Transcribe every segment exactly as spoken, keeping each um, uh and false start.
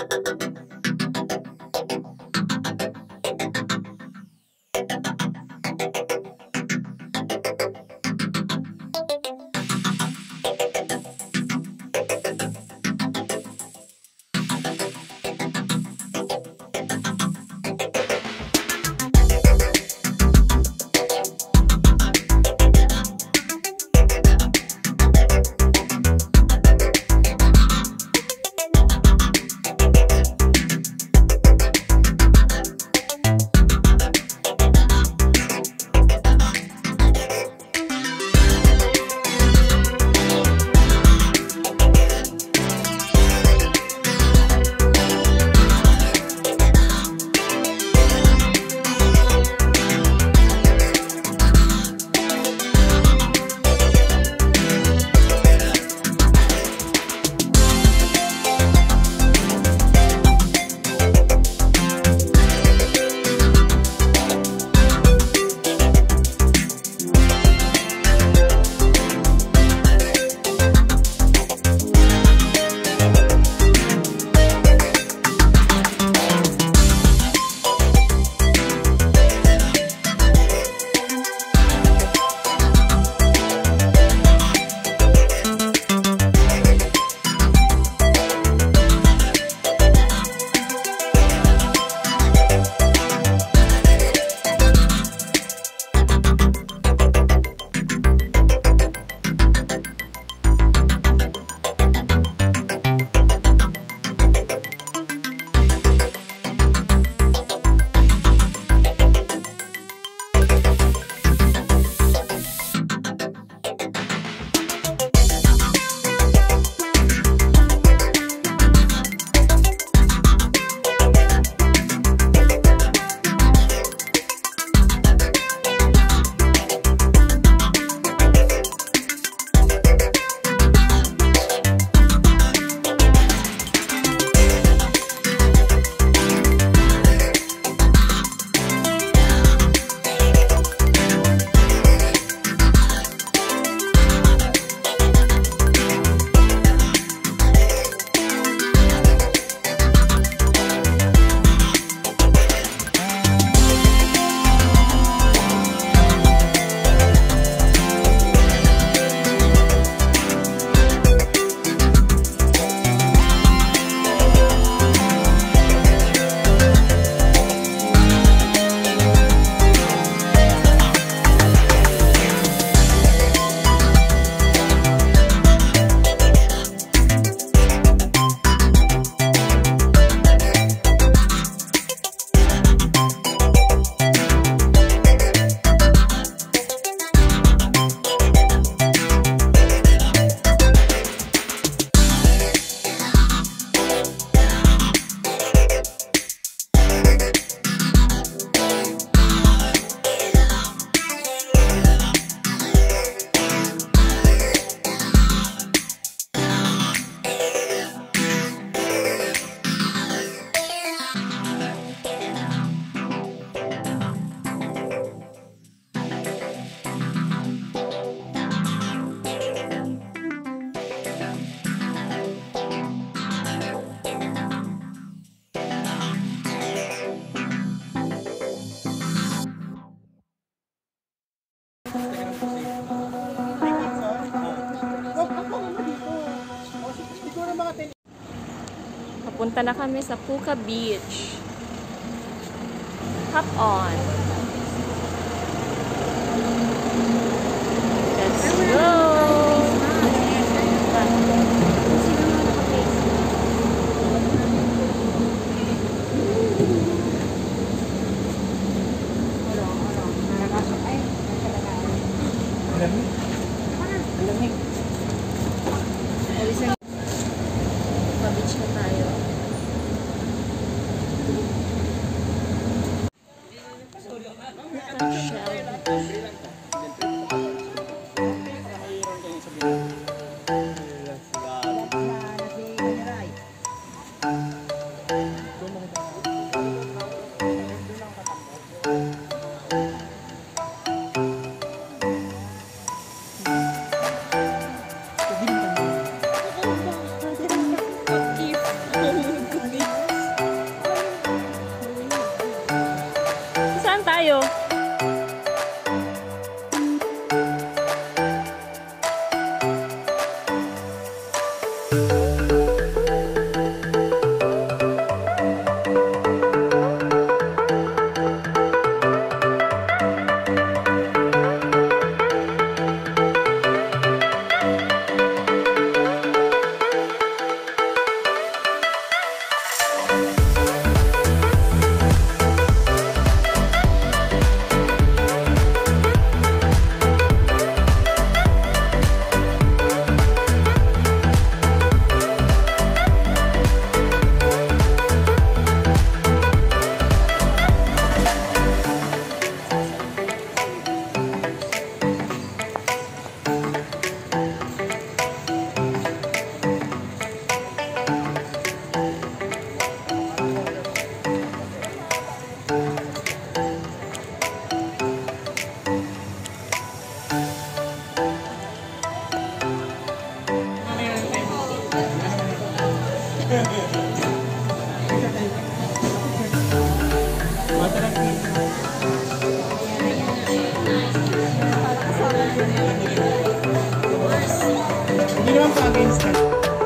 Papunta na kami sa Puka Beach. Hop on. Let's go! Pa-beach na tayo. naman tayo. Hindi naman pa against ka.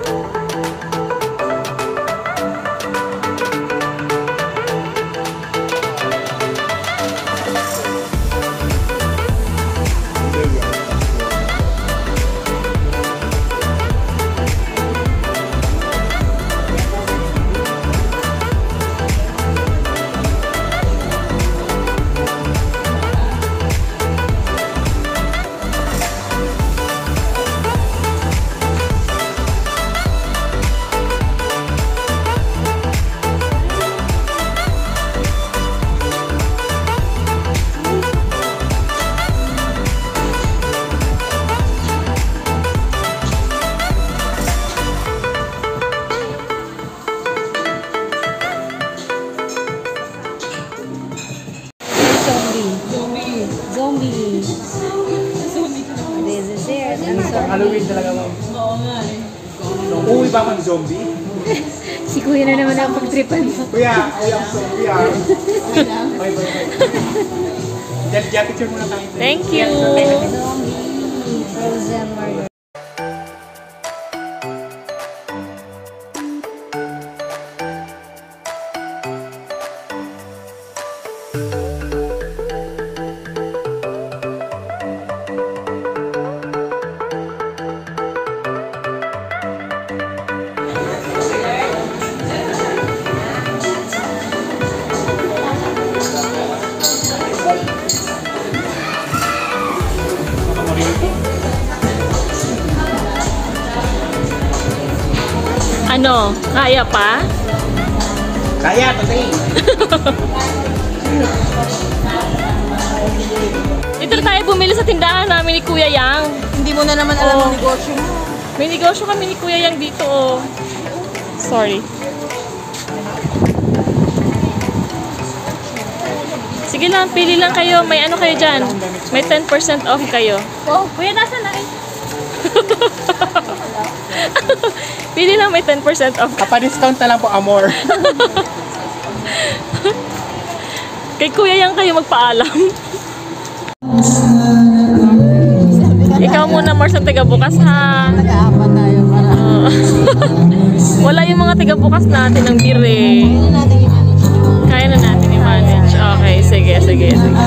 Zombie. This is it. I'm sorry. Halloween talaga mo. Oo nga eh. So, uwi ba mang zombie? Si kuya na naman ang pagtripan mo. Kuya, kuya ang zombie ah. Bye, bye, bye. Diyan, diyan, picture muna tayo. Thank you. Zombie frozen margarita. Ano? Kaya pa? Kaya, tatay. Dito na tayo bumili sa tindahan namin ni Kuya Yang. Hindi mo na naman alam Oo. ang negosyo mo. May negosyo kami ni Kuya Yang dito. Oh. Sorry. Sige lang, pili lang kayo. May ano kayo dyan? May ten percent off kayo. Oh, kuya, nasa na eh? Pili lang, may ten percent off. Kapa-discount na lang po, amor. Kay Kuya Yang kayo magpaalam. Ikaw muna, Mars, ang taga-bukas, ha? Nag-aapat tayo para. Oo. Wala yung mga taga-bukas natin ng beer, eh. Kaya na natin i-manage. Kaya na natin i-manage. Okay, sige, sige, sige.